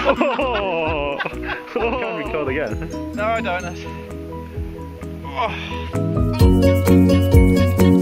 Oh! Can record again. No, I don't. Oh.